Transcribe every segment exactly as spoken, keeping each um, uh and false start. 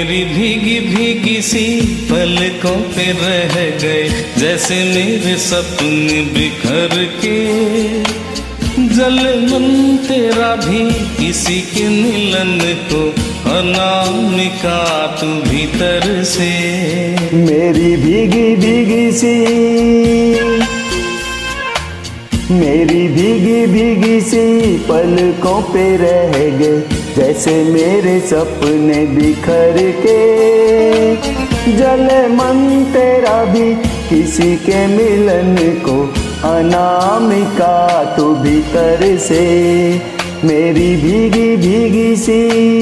मेरी भीगी भीगी सी पलकों पे रह गए, जैसे मेरे सपने बिखर के। जले मन तेरा भी किसी के मिलन को, अनामिका तू भीतर से। मेरी भीगी भीगी सी मेरी भीगी भीगी सी पलकों पे रह गए, जैसे मेरे सपने बिखर के। जले मन तेरा भी किसी के मिलन को, अनामिका तू भीतर से। मेरी भीगी भीगी सी।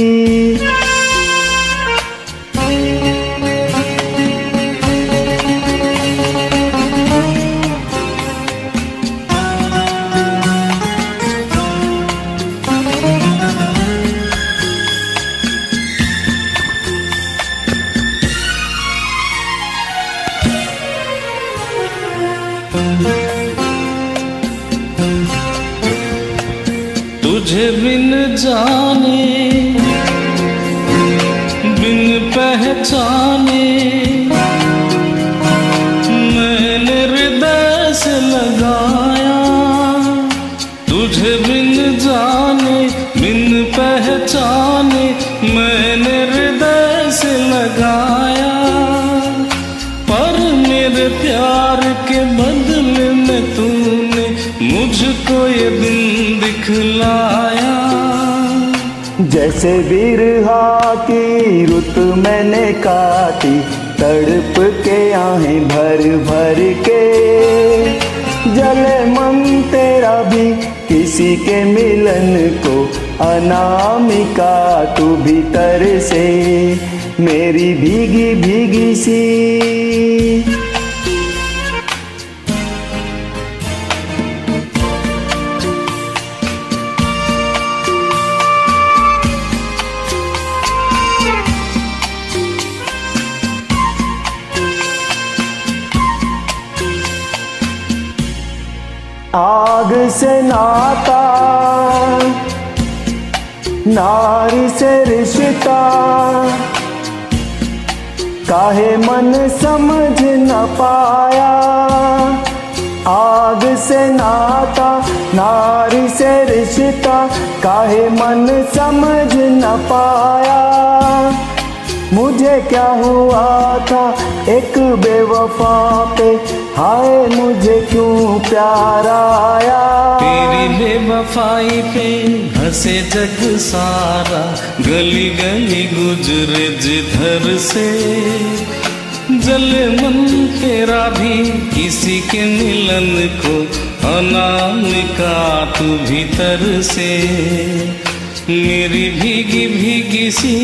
तुझे बिन जाने बिन पहचाने, मैंने हृदय से लगाया। तुझे बिन जाने बिन पहचाने, मैंने हृदय से लगाया। पर मेरे प्यार के बदले में तूने मुझको ये दिन दिखलाया। जैसे बिरहा की रुत मैंने काटी, तड़प के आहें भर भर के। जले मन तेरा भी किसी के मिलन को, अनामिका तू भीतर से। मेरी भीगी भीगी सी। आग से नाता, नारी से रिश्ता, काहे मन समझ न पाया। आग से नाता, नारी से रिश्ता, काहे मन समझ न पाया। मुझे क्या हुआ था एक बेवफा पे, हाय मुझे क्यों प्यार आया। तेरी बेवफाई पे हंसे जग सारा, गली गली गुजरे जिधर से। जले मन तेरा भी किसी के मिलन को, अनामिका तू भीतर से। मेरी भीगी भीगी सी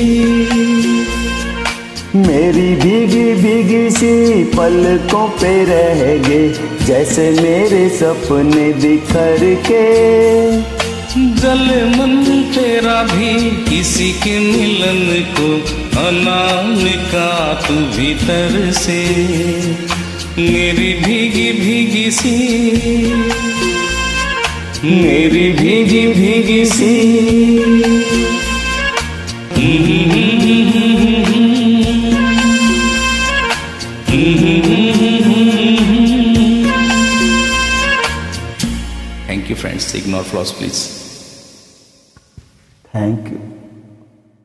मेरी भीगी भीगी सी पलकों पे रह गए, जैसे मेरे सपने बिखर के। जले मन तेरा भी किसी के मिलन को, अनामिका तू भीतर से। मेरी भीगी भीगी सी मेरी भीगी भीगी सी। Thank you friends. Ignore flaws please. Thank you.